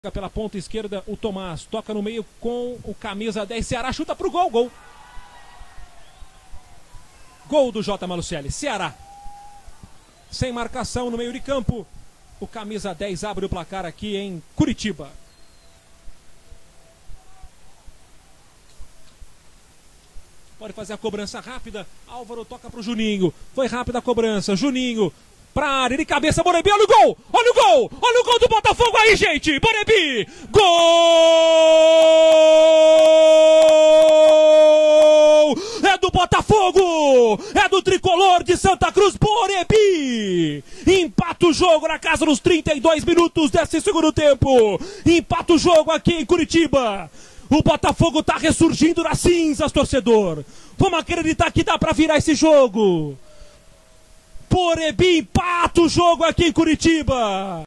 Pela ponta esquerda o Tomás, toca no meio com o camisa 10, Ceará chuta pro gol, gol. Gol do J. Malucelli, Ceará. Sem marcação no meio de campo, o camisa 10 abre o placar aqui em Curitiba. Pode fazer a cobrança rápida, Álvaro toca pro Juninho, foi rápida a cobrança, Juninho pra área, de cabeça, Borebi, olha o gol, olha o gol, olha o gol do Botafogo aí, gente, Borebi, gol, é do Botafogo, é do tricolor de Santa Cruz, Borebi, empata o jogo na casa dos 32 minutos desse segundo tempo, empata o jogo aqui em Curitiba. O Botafogo tá ressurgindo das cinzas, torcedor. Vamos acreditar que dá pra virar esse jogo. Borebi empata o jogo aqui em Curitiba.